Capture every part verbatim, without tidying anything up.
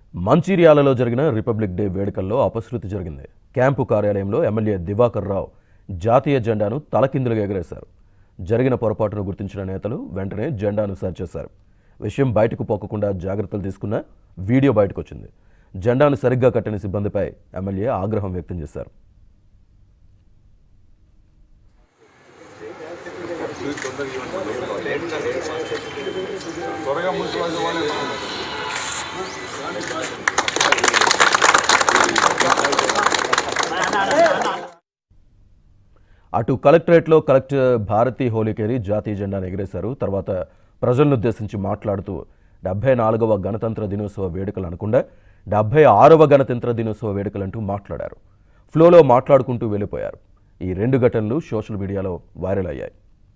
మంచిర్యాలలో జరిగిన republic day వేడుకల్లో అపశృతి జరిగింది. క్యాంపు కార్యాలయంలో ఎమ్మెల్యే దివాకర్ రావు జాతీయ జెండాను తలకిందులుగా ఎగరేశారు. జరిగిన పొరపాటును గుర్తించిన నేతలు వెంటనే జెండాను సరిచేశారు. విషయం బయటకు పోకుండా జాగ్రత్తలు తీసుకున్న వీడియో బయటకు వచ్చింది. జెండాను సరిగ్గా కట్టిన సిబ్బందిపై ఎమ్మెల్యే ఆగ్రహం వ్యక్తం చేశారు. అటు కలెక్టరేట్లో కలెక్టర్ భారతి హోలీకేరి జాతీయ జెండాను ఎగరేశారు. తర్వాత ప్రజలను ఉద్దేశించి మాట్లాడుతూ డెబ్బై నాలుగవ గణతంత్ర దినోత్సవ వేడుకలు అనకుండా డెబ్బై ఆరవ గణతంత్ర దినోత్సవ వేడుకలంటూ మాట్లాడారు. ఫ్లోలో మాట్లాడుకుంటూ వెళ్ళిపోయారు. ఈ రెండు ఘటనలు సోషల్ మీడియాలో వైరల్ అయ్యాయి.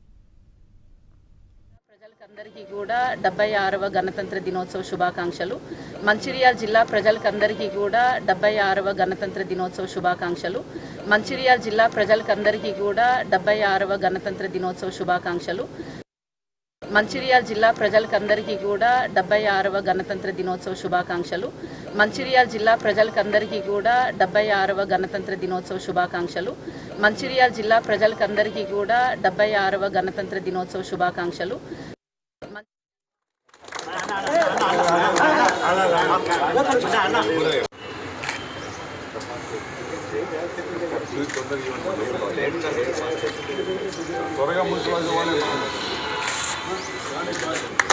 ప్రజలకందరికీ కూడా డెబ్బై ఆరవ గణతంత్ర దినోత్సవ శుభాకాంక్షలు. మంచిర్యాల జిల్లా ప్రజలకందరికీ కూడా డెబ్బై ఆరవ గణతంత్ర దినోత్సవ శుభాకాంక్షలు. మంచిర్యాల జిల్లా ప్రజలకందరికీ కూడా డెబ్బై ఆరవ గణతంత్ర దినోత్సవ శుభాకాంక్షలు. మంచిర్యాల జిల్లా ప్రజలకందరికీ కూడా డెబ్బై ఆరవ గణతంత్ర దినోత్సవ శుభాకాంక్షలు. మంచిర్యాల జిల్లా ప్రజలకందరికీ కూడా డెబ్బై ఆరవ గణతంత్ర దినోత్సవ శుభాకాంక్షలు. మంచిర్యాల జిల్లా ప్రజలకందరికీ కూడా డెబ్బై ఆరవ గణతంత్ర దినోత్సవ శుభాకాంక్షలు. త్వరగా మున్సిపాలిటీ